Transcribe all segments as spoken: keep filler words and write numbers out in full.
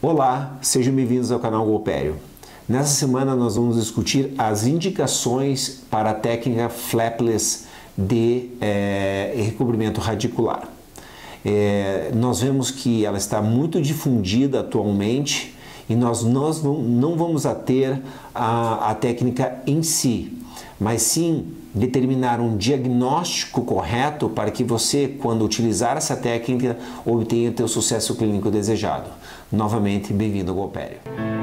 Olá, sejam bem-vindos ao canal Golpério. Nessa semana nós vamos discutir as indicações para a técnica flapless de é, recobrimento radicular. É, nós vemos que ela está muito difundida atualmente e nós, nós não, não vamos a ter a, a técnica em si, mas sim determinar um diagnóstico correto para que você, quando utilizar essa técnica, obtenha o sucesso clínico desejado. Novamente, bem-vindo ao Golpério.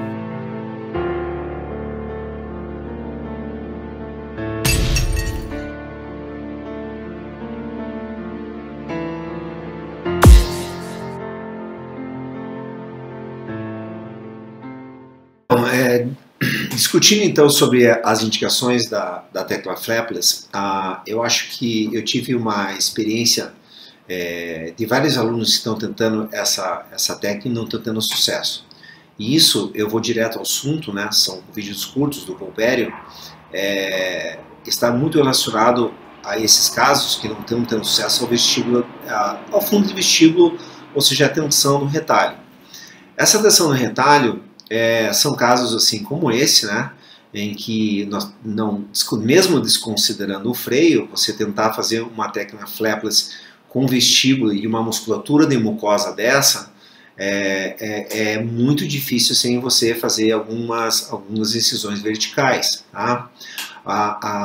Bom, é, discutindo então sobre as indicações da, da tecla flapless, ah, eu acho que eu tive uma experiência é, de vários alunos que estão tentando essa, essa técnica e não estão tendo sucesso. E isso, eu vou direto ao assunto, né, são vídeos curtos do Golpério, é, está muito relacionado a esses casos que não estão tendo sucesso ao vestíbulo, ao fundo de vestíbulo, ou seja, a tensão no retalho. Essa tensão no retalho É, são casos assim como esse, né, em que nós não, mesmo desconsiderando o freio, você tentar fazer uma técnica flapless com vestíbulo e uma musculatura de mucosa dessa é, é, é muito difícil sem você fazer algumas, algumas incisões verticais. Tá? A, a,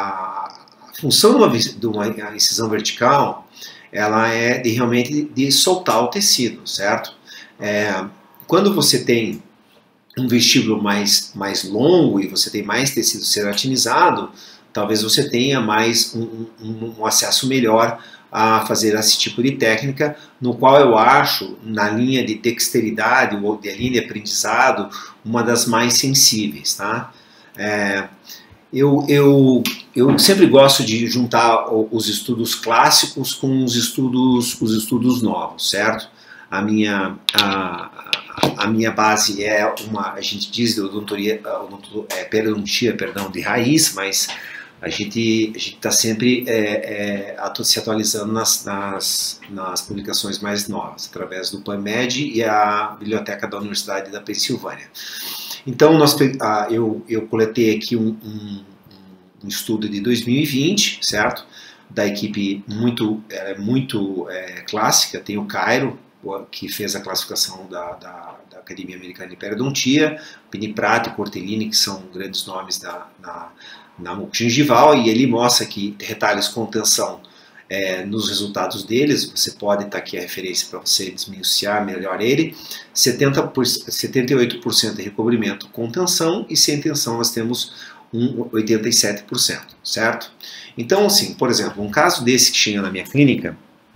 a função de uma, de uma incisão vertical, ela é de, realmente de soltar o tecido, certo? É, quando você tem um vestíbulo mais, mais longo e você tem mais tecido ceratinizado, talvez você tenha mais um, um, um acesso melhor a fazer esse tipo de técnica, no qual eu acho, na linha de dexteridade ou de linha de aprendizado, uma das mais sensíveis. Tá? É, eu, eu, eu sempre gosto de juntar os estudos clássicos com os estudos, os estudos novos, certo? A minha... A, A minha base é uma, a gente diz de odontoria, é, periodontia, perdão, de raiz, mas a gente a está sempre é, é, se atualizando nas, nas, nas publicações mais novas, através do PubMed e a biblioteca da Universidade da Pensilvânia. Então, nós, eu, eu coletei aqui um, um, um estudo de dois mil e vinte, certo? Da equipe muito, é, muito é, clássica, tem o Cairo, que fez a classificação da, da, da Academia Americana de Periodontia, Piniprato e Cortellini, que são grandes nomes da, na, na muco gengival, e ele mostra que retalhos com tensão é, nos resultados deles, você pode estar aqui a referência para você desmiuçar melhor ele, setenta por cento, setenta e oito por cento de recobrimento com tensão, e sem tensão nós temos um oitenta e sete por cento, certo? Então, assim, por exemplo, um caso desse que chega na minha clínica,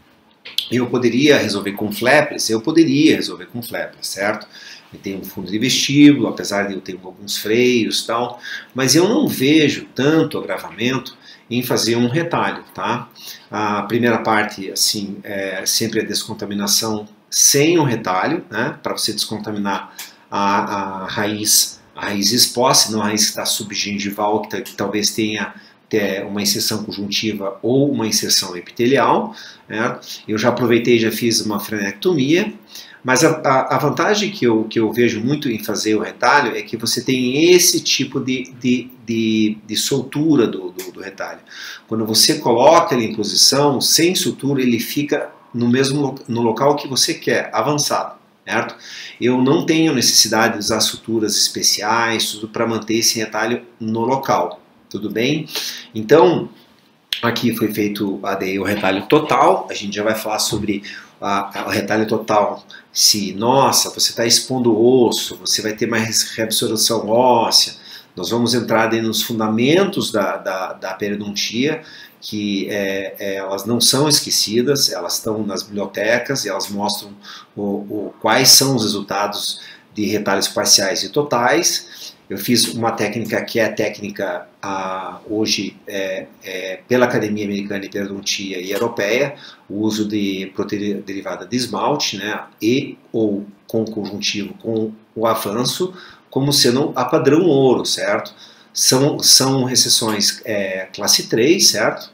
eu poderia resolver com flapless, eu poderia resolver com flapless, certo? Eu tenho um fundo de vestíbulo, apesar de eu ter alguns freios e tal, mas eu não vejo tanto agravamento em fazer um retalho, tá? A primeira parte, assim, é sempre a descontaminação sem o retalho, né? Para você descontaminar a, a raiz, a raiz exposta, não a raiz que está subgengival, que, que talvez tenha uma inserção conjuntiva ou uma inserção epitelial, né? Eu já aproveitei e já fiz uma frenectomia, mas a, a, a vantagem que eu, que eu vejo muito em fazer o retalho é que você tem esse tipo de, de, de, de soltura do, do, do retalho. Quando você coloca ele em posição, sem sutura, ele fica no mesmo no local que você quer, avançado. Certo? Eu não tenho necessidade de usar suturas especiais, tudo para manter esse retalho no local. Tudo bem? Então, aqui foi feito a o retalho total, a gente já vai falar sobre a, a, o retalho total, se, nossa, você está expondo o osso, você vai ter mais reabsorção óssea, nós vamos entrar aí nos fundamentos da, da, da periodontia, que é, é, elas não são esquecidas, elas estão nas bibliotecas e elas mostram o, o, quais são os resultados de retalhos parciais e totais. Eu fiz uma técnica que é a técnica ah, hoje é, é, pela Academia Americana de Periodontia e Europeia, o uso de proteína derivada de esmalte, né, e ou com conjuntivo com o avanço, como sendo a padrão ouro, certo? São, são recessões é, classe três, certo?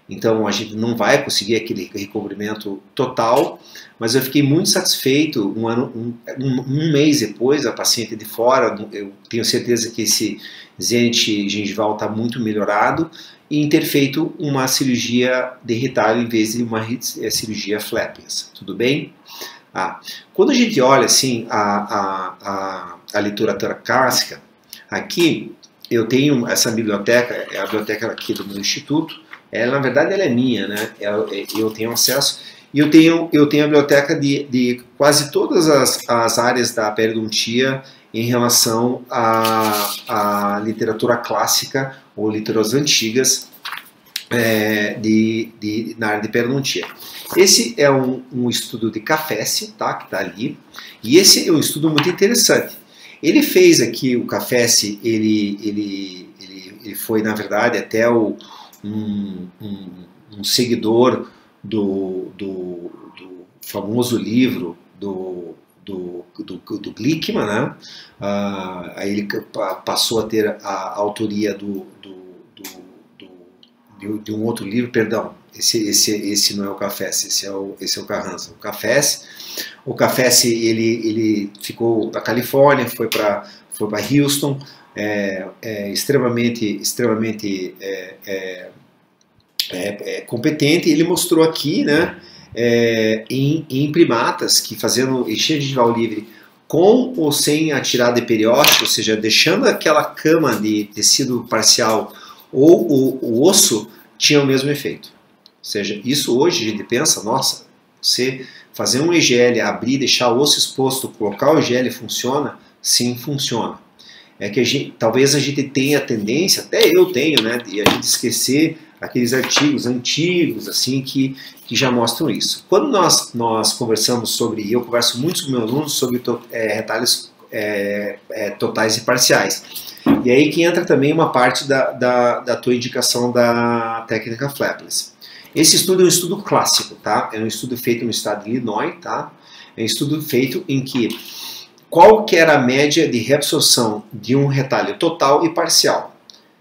então a gente não vai conseguir aquele recobrimento total, mas eu fiquei muito satisfeito um, ano, um, um, um mês depois, a paciente de fora, eu tenho certeza que esse Zenit gengival está muito melhorado, e em ter feito uma cirurgia de retalho em vez de uma cirurgia flapless, tudo bem? Ah, quando a gente olha assim a, a, a, a literatura clássica, aqui eu tenho essa biblioteca, é a biblioteca aqui do meu instituto, ela, na verdade ela é minha, né? eu, eu tenho acesso, e eu tenho, eu tenho a biblioteca de, de quase todas as, as áreas da periodontia em relação à, à literatura clássica ou literaturas antigas é, de, de, na área de periodontia. Esse é um, um estudo de Cafesse, tá, que está ali, e esse é um estudo muito interessante. Ele fez aqui, o Cafesse, ele, ele, ele, ele foi, na verdade, até o, um, um, um seguidor do, do, do famoso livro do, do, do, do Glickman, né? Ah, aí ele passou a ter a, a autoria do, do, do, do, de um outro livro, perdão, esse, esse, esse não é o Cafesse, esse é o, esse é o Carranza. O Cafesse, o Cafesse ele, ele ficou na Califórnia, foi para foi para Houston, é, é extremamente, extremamente é, é, é, é competente. Ele mostrou aqui, né, é, em, em primatas que fazendo encher de gengival livre com ou sem a tirada de periósteo, ou seja, deixando aquela cama de tecido parcial ou o, o osso, tinha o mesmo efeito. Ou seja, isso hoje a gente pensa, nossa, você fazer um E G L, abrir, deixar o osso exposto, colocar o E G L, funciona? Sim, funciona. É que a gente, talvez a gente tenha a tendência, até eu tenho, né, de a gente esquecer aqueles artigos antigos, assim, que, que já mostram isso. Quando nós, nós conversamos sobre, e eu converso muito com meus alunos sobre to, é, retalhos é, é, totais e parciais. E aí que entra também uma parte da, da, da tua indicação da técnica flapless. Esse estudo é um estudo clássico, tá? É um estudo feito no estado de Illinois, tá? É um estudo feito em que qual que era a média de reabsorção de um retalho total e parcial.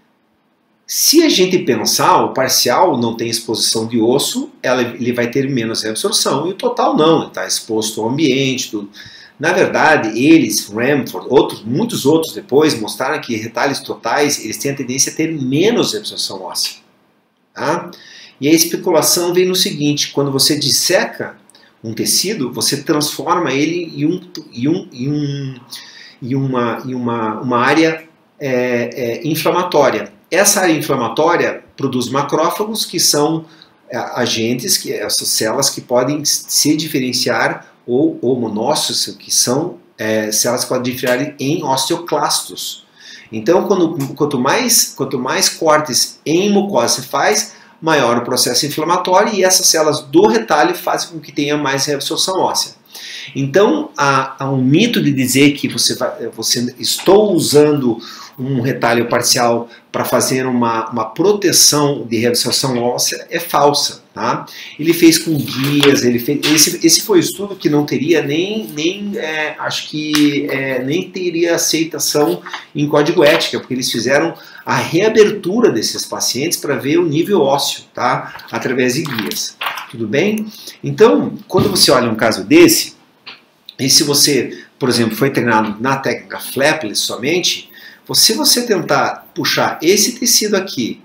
Se a gente pensar, o parcial não tem exposição de osso, ela, ele vai ter menos reabsorção, e o total não, está exposto ao ambiente, tudo. Na verdade, eles, Ramford, outros, muitos outros depois, mostraram que retalhos totais, eles têm a tendência a ter menos reabsorção óssea. Tá? E a especulação vem no seguinte, quando você disseca um tecido, você transforma ele em, um, em, um, em, um, em, uma, em uma, uma área é, é, inflamatória. Essa área inflamatória produz macrófagos, que são é, agentes, que, essas células que podem se diferenciar, ou, ou monócitos, que são é, células que podem diferenciar em osteoclastos. Então, quando, quanto, mais, quanto mais cortes em mucosa você faz, maior o processo inflamatório, e essas células do retalho fazem com que tenha mais reabsorção óssea. Então, há, há um mito de dizer que você, vai, você estou usando um retalho parcial para fazer uma, uma proteção de reabsorção óssea é falsa. Tá? Ele fez com guias, ele fez, esse, esse foi um estudo que não teria nem, nem é, acho que é, nem teria aceitação em código ética, porque eles fizeram a reabertura desses pacientes para ver o nível ósseo, tá? Através de guias. Tudo bem? Então, quando você olha um caso desse, e se você, por exemplo, foi treinado na técnica flapless somente, se você tentar puxar esse tecido aqui,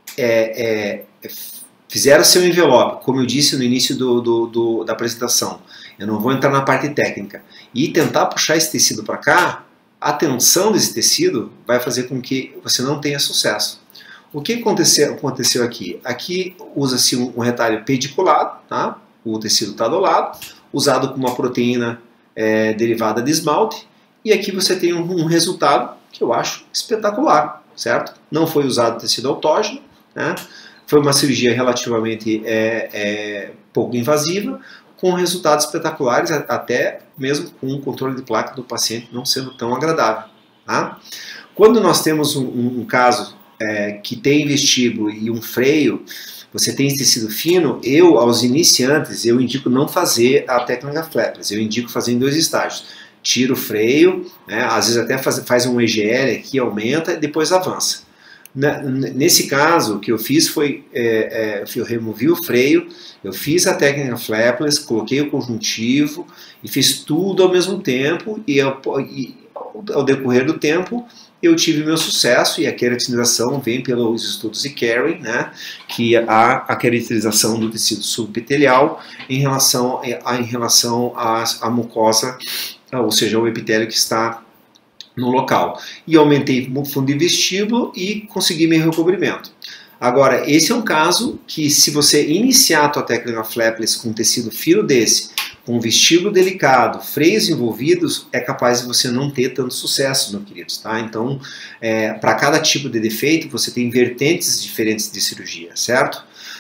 é, é, fizeram seu envelope, como eu disse no início do, do, do, da apresentação, eu não vou entrar na parte técnica, e tentar puxar esse tecido para cá, a tensão desse tecido vai fazer com que você não tenha sucesso. O que aconteceu, aconteceu aqui? Aqui usa-se um, um retalho pediculado, tá? O tecido está do lado, usado com uma proteína é, derivada de esmalte, e aqui você tem um, um resultado que eu acho espetacular, certo? Não foi usado tecido autógeno, né? Foi uma cirurgia relativamente é, é, pouco invasiva, com resultados espetaculares, até mesmo com o controle de placa do paciente não sendo tão agradável. Tá? Quando nós temos um, um caso é, que tem vestíbulo e um freio, você tem tecido fino, eu, aos iniciantes, eu indico não fazer a técnica flapless, eu indico fazer em dois estágios. Tira o freio, né, às vezes até faz, faz um E G L aqui, aumenta e depois avança. Na, nesse caso, o que eu fiz foi, é, é, eu removi o freio, eu fiz a técnica flapless, coloquei o conjuntivo e fiz tudo ao mesmo tempo, e, eu, e ao decorrer do tempo eu tive meu sucesso, e a queratinização vem pelos estudos de Carey, né, que há a queratinização do tecido subepitelial em relação, a, em relação à, à mucosa, ou seja, o epitélio que está no local. E aumentei o fundo de vestíbulo e consegui meu recobrimento. Agora, esse é um caso que, se você iniciar a tua técnica flapless com um tecido fino desse, com um vestíbulo delicado, freios envolvidos, é capaz de você não ter tanto sucesso, meus queridos, tá? Então, é, para cada tipo de defeito, você tem vertentes diferentes de cirurgia, certo?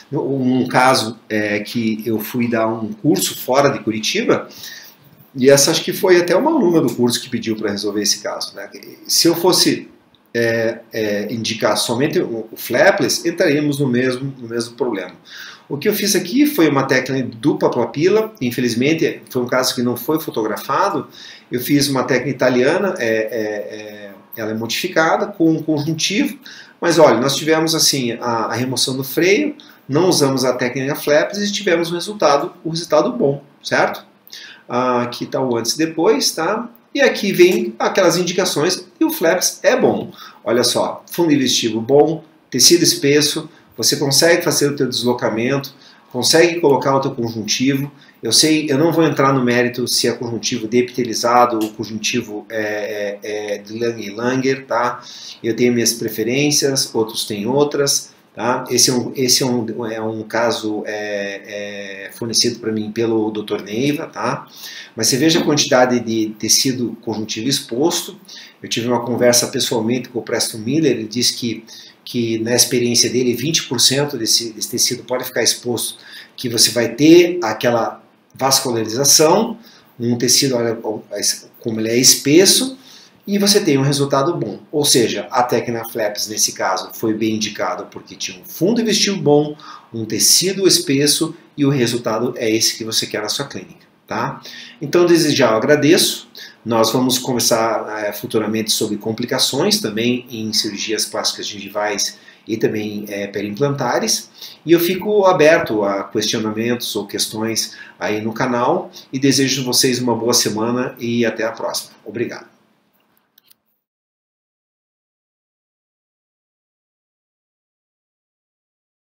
Um caso é que eu fui dar um curso fora de Curitiba, e essa acho que foi até uma aluna do curso que pediu para resolver esse caso, né? Se eu fosse é, é, indicar somente o, o flapless, entraríamos no mesmo, no mesmo problema. O que eu fiz aqui foi uma técnica dupla papila, infelizmente foi um caso que não foi fotografado. Eu fiz uma técnica italiana, é, é, é, ela é modificada com um conjuntivo, mas olha, nós tivemos assim a, a remoção do freio, não usamos a técnica flapless e tivemos um resultado, um resultado bom, certo? Ah, aqui está o antes e depois, tá? E aqui vem aquelas indicações, e o flapless é bom. Olha só, fundo de vestíbulo bom, tecido espesso, você consegue fazer o teu deslocamento, consegue colocar o teu conjuntivo. Eu sei, eu não vou entrar no mérito se é conjuntivo deepitelizado ou conjuntivo é, é, é, de Langer, tá? Eu tenho minhas preferências, outros têm outras. Tá? Esse, é um, esse é, um, é um caso é, é, fornecido para mim pelo doutor Neiva, tá? Mas você veja a quantidade de tecido conjuntivo exposto. Eu tive uma conversa pessoalmente com o Preston Miller, ele disse que, que na experiência dele vinte por cento desse, desse tecido pode ficar exposto, que você vai ter aquela vascularização, um tecido, olha como ele é espesso, e você tem um resultado bom. Ou seja, a técnica flapless nesse caso foi bem indicada porque tinha um fundo de vestíbulo bom, um tecido espesso, e o resultado é esse que você quer na sua clínica, tá? Então, desde já eu agradeço. Nós vamos conversar é, futuramente sobre complicações também em cirurgias plásticas gengivais e também é, periimplantares. E eu fico aberto a questionamentos ou questões aí no canal, e desejo a vocês uma boa semana e até a próxima. Obrigado.